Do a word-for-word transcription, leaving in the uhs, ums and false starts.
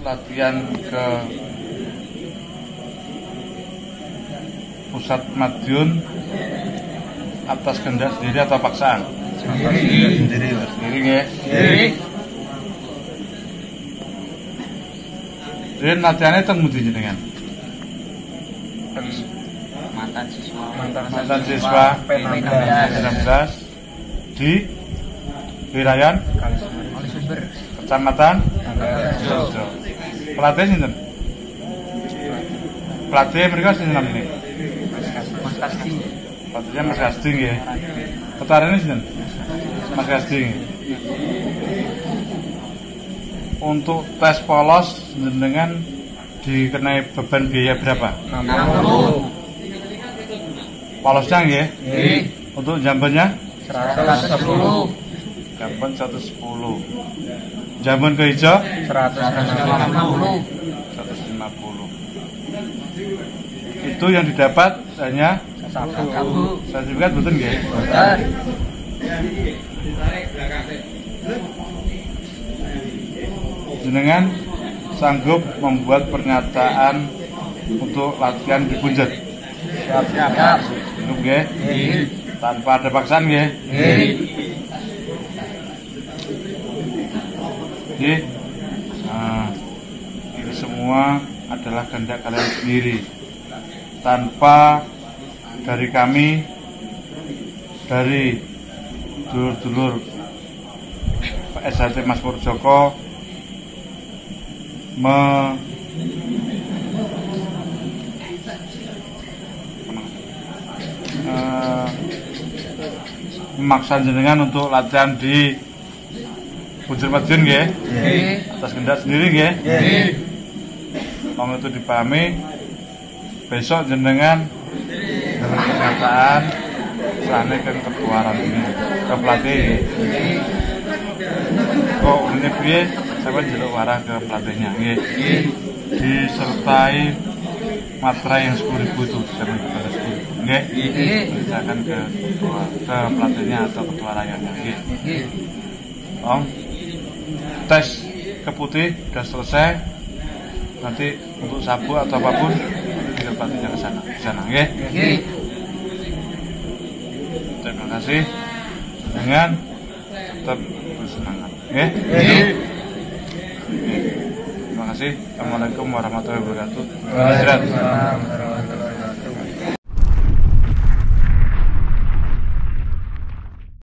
latihan ke pusat Madiun atas kehendak sendiri atau paksaan? Sendiri. Sendiri, sendiri ya. Sendiri. Jadi latihannya temu di jenengan. Mantan siswa. Mantan siswa P enam belas di Wirayan Kecamatan Sidoarjo. Pelatih sinten? Pelatih mereka sinten ini? Mas Kasting. Pelatihnya Mas Kasting ya. Petarene sinten? Mas Kasting. Untuk tes polos dengan dikenai beban biaya berapa? enam puluh. Polosnya ya? Nggih. Untuk jambannya? seratus sepuluh. Jamban seratus sepuluh. Jamban ke hijau? seratus lima puluh. seratus lima puluh. Itu yang didapat hanya Satu. sertifikat betul nggih? Betul. Jenengan sanggup membuat pernyataan untuk latihan di Punjet? Siap, siap. Sanggup nggih? Nggih. Tanpa ada paksaan nggih? Nggih. Nggih. Nah, ini semua adalah kehendak kalian sendiri. Tanpa dari kami, dari dulur-dulur S H T Mas Purjoko me uh, memaksa jenengan untuk latihan di Punjer Madiun nggih. Nggih. Atas kehendak sendiri nggih. Nggih. Mong itu dipahami. Besok jenengan dengan pernyataan sana ke ketua ranting ke pelatih. Kok ini piye sampai jeluk warah ke pelatihnya nggih. Disertai materai yang sepuluh ribu itu sampai ke sepuluh ribu nggih. Misalkan ke ketua ke pelatihnya atau ketua rakyatnya nggih. Om tes ke putih sudah selesai. Nanti untuk sabu atau apapun nanti tinggal pelatihnya ke sana, ke sana nggih. Terima kasih. Dengan tetap bersemangat nggih. Terima kasih. Assalamualaikum warahmatullahi wabarakatuh.